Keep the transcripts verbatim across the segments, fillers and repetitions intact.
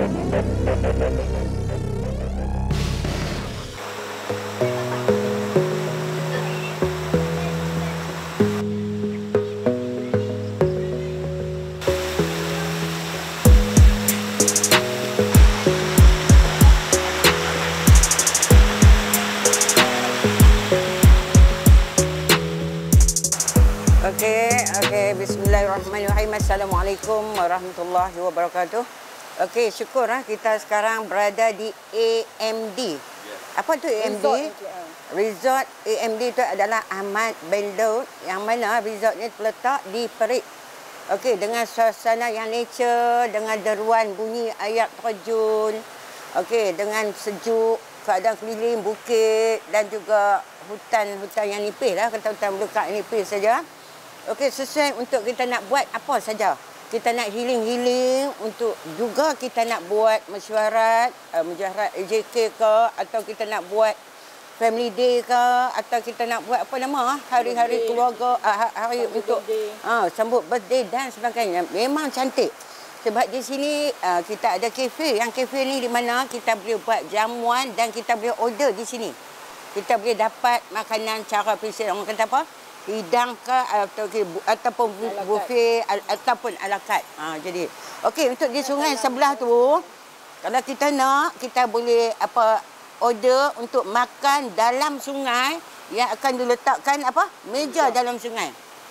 Okey, okey. Bismillahirrahmanirrahim. Assalamualaikum warahmatullahi wabarakatuh. Okey, syukur ah kita sekarang berada di A M D. Apa tu A M D? Resort A M D itu adalah Ahmad bin Daud, yang mana resort ni terletak di Perik. Okey, dengan suasana yang nature, dengan deruan bunyi air terjun. Okey, dengan sejuk, keadaan keliling bukit dan juga hutan-hutan yang nipis lah, kata hutan belukak nipis saja. Okey, sesuai untuk kita nak buat apa saja. Kita nak healing-healing, untuk juga kita nak buat mesyuarat, uh, mesyuarat A J K ke, atau kita nak buat family day ke, atau kita nak buat apa nama, hari-hari keluarga, uh, hari sambut untuk uh, sambut birthday dan sebagainya. Memang cantik. Sebab di sini uh, kita ada kafe. Yang kafe ni di mana kita boleh buat jamuan dan kita boleh order di sini. Kita boleh dapat makanan cara spesial. Orang kata apa? Hidang ke atau ataupun buffet ataupun ala carte. Ha, jadi okey, untuk di sungai sebelah tu, kalau kita nak, kita boleh apa order untuk makan dalam sungai yang akan diletakkan apa? Meja dalam sungai.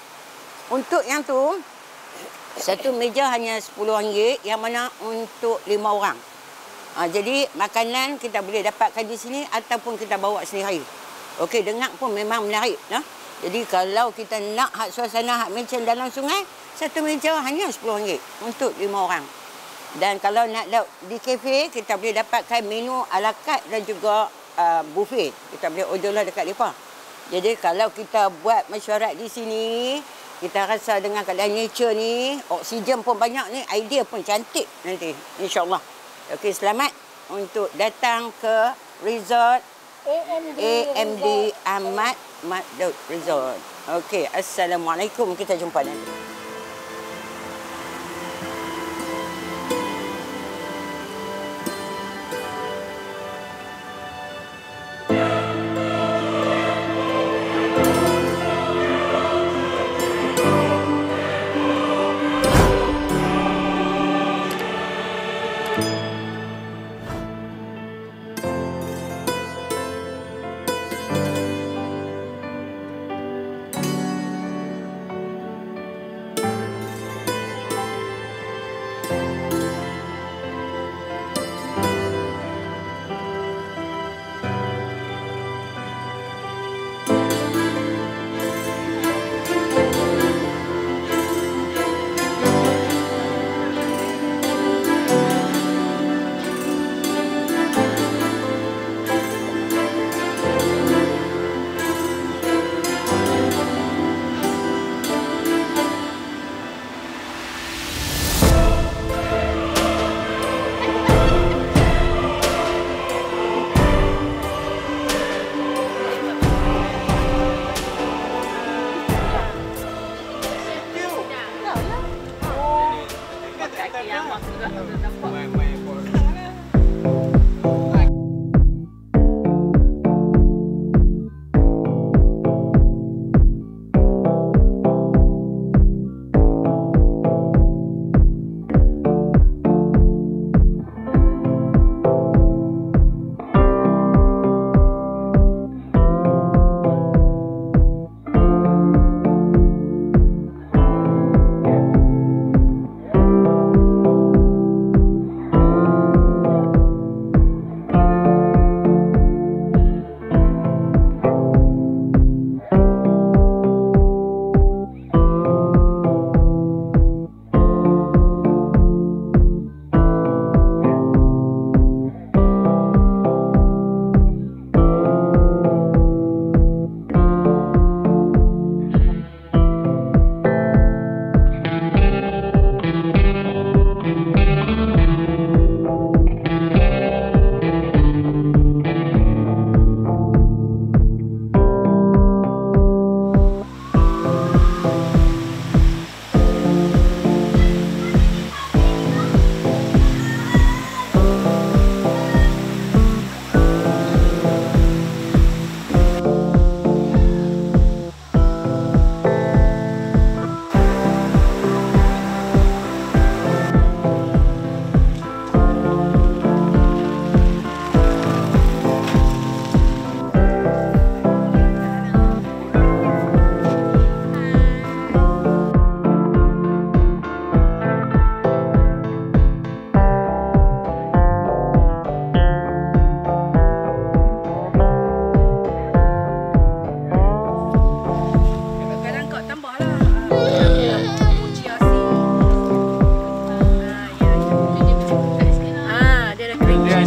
Untuk yang tu satu meja hanya sepuluh ringgit, yang mana untuk lima orang. Ha, jadi makanan kita boleh dapatkan di sini ataupun kita bawa sendiri. Okey, dengar pun memang menarik, nah. Jadi kalau kita nak hak suasana hak macam dalam sungai, satu meja hanya sepuluh ringgit untuk lima orang. Dan kalau nak di kafe, kita boleh dapatkan menu ala carte dan juga uh, buffet. Kita boleh order lah dekat mereka. Jadi kalau kita buat mesyuarat di sini, kita rasa dengan keadaan nature ni, oksigen pun banyak ni, idea pun cantik nanti, insyaAllah. Okey, selamat untuk datang ke resort A M D Ahmad Daud Resort. Okey, assalamualaikum. Kita jumpa nanti.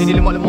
dia lemak-lemak